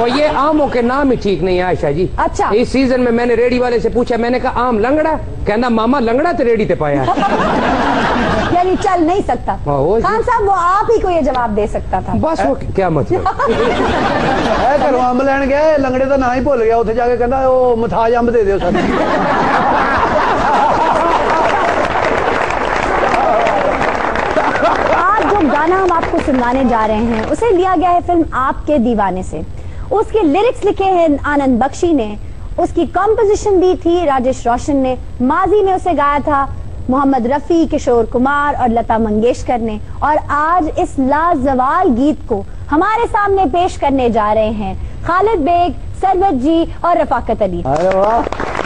और ये आमों के नाम ही ठीक नहीं है आयशा जी। अच्छा, इस सीजन में मैंने रेडी वाले से पूछा, मैंने कहा आम लंगड़ा, कहना मामा लंगड़ा तो रेडी ते पाया यानी चल नहीं सकता। खान साहब वो आप ही को ये जवाब दे सकता था। बस वो क्या मतलब घरों अंब लैन गए, लंगड़े का ना ही भुल गया, उत्थे जाके कहना वो मथाज अंब दे दियो सर। आज जो गाना हम आपको सुनाने जा रहे हैं उसे लिया गया है फिल्म आपके दीवाने से। उसके लिरिक्स लिखे हैं आनंद बख्शी ने, उसकी कंपोजिशन दी थी राजेश रोशन ने, माजी में उसे गाया था मोहम्मद रफी, किशोर कुमार और लता मंगेशकर ने। और आज इस लाजवाब गीत को हमारे सामने पेश करने जा रहे हैं खालिद बेग, सरवत जी और रफाकत अली। अरे वाह,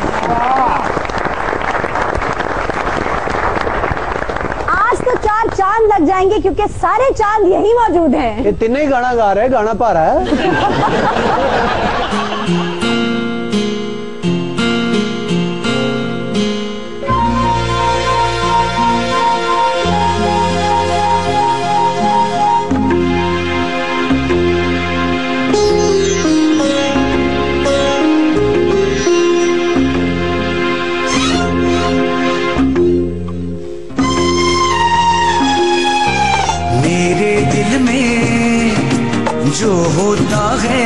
आज तो 4 चांद लग जाएंगे क्योंकि सारे चांद यही मौजूद हैं। ये तीनों ही गाना गा रहे हैं, गाना पा रहा है। जो होता है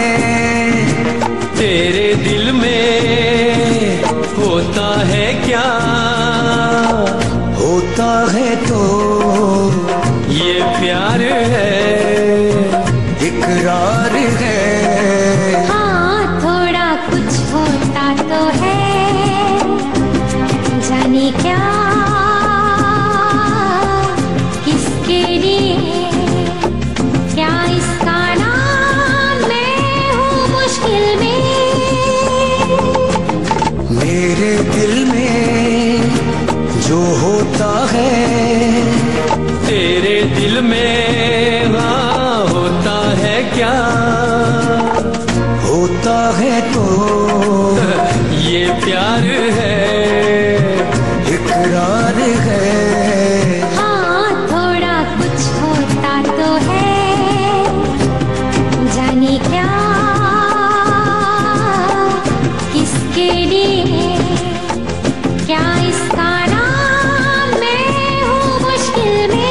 तेरे दिल में होता है क्या, होता है तो ये प्यार है, इकरार है। हाँ थोड़ा कुछ होता तो है, जाने क्या किसके लिए, क्या इसका नाम, मैं हूँ मुश्किल में। मेरे दिल में जो होता है तेरे दिल में हाँ होता है क्या, होता है तो ये प्यार है, इकरार है। हाँ थोड़ा कुछ होता तो है, जाने क्या किसके लिए, क्या इसका नाम, मैं हूँ मुश्किल में।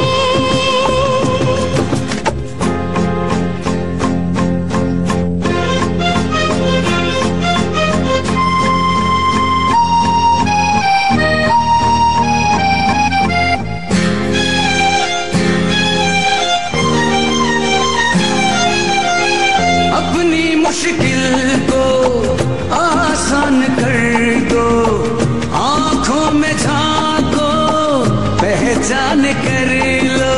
अपनी मुश्किल को आसान कर दो, आंखों में झांको पहचान कर लो,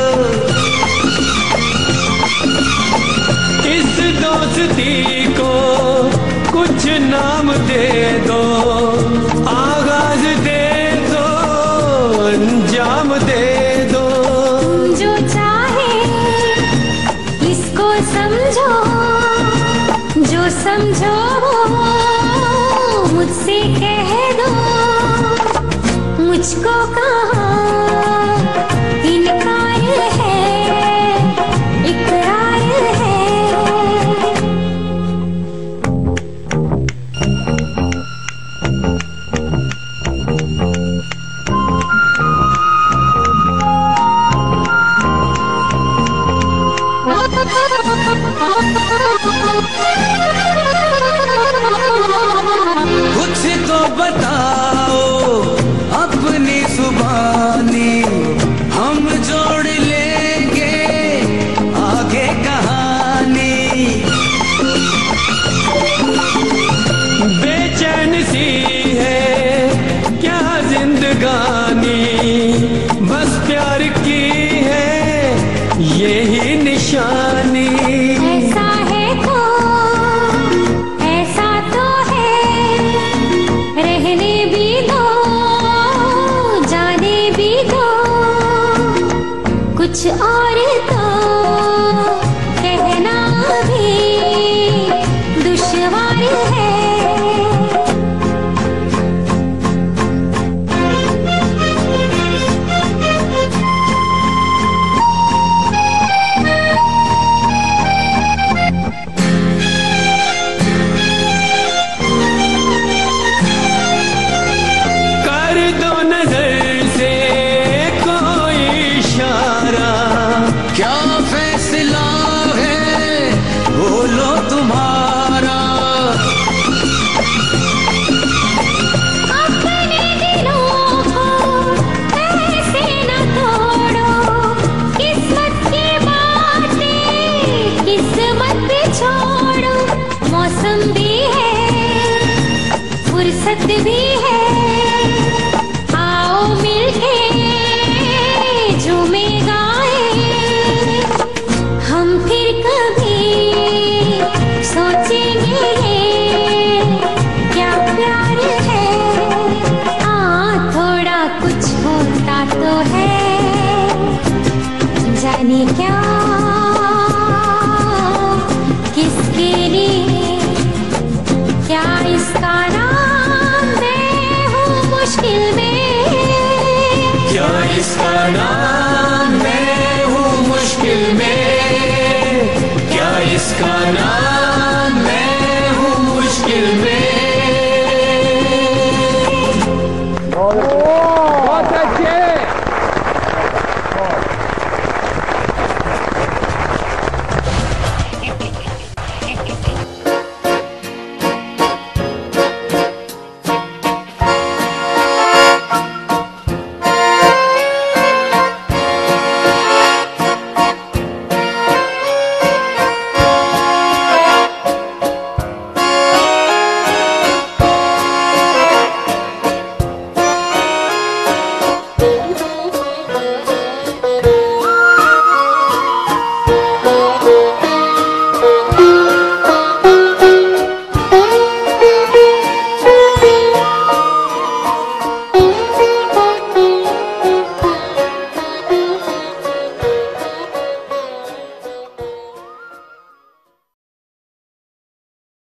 इस दोस्ती को कुछ नाम दे दो, आगाज दे दो, अंजाम दे दो। जो चाहे इसको समझो, जो समझो मुझसे कह दो, मुझको कहाँ इनकार है, इकरार है। कुछ तो बताओ अपनी जुबानी, दर्द भी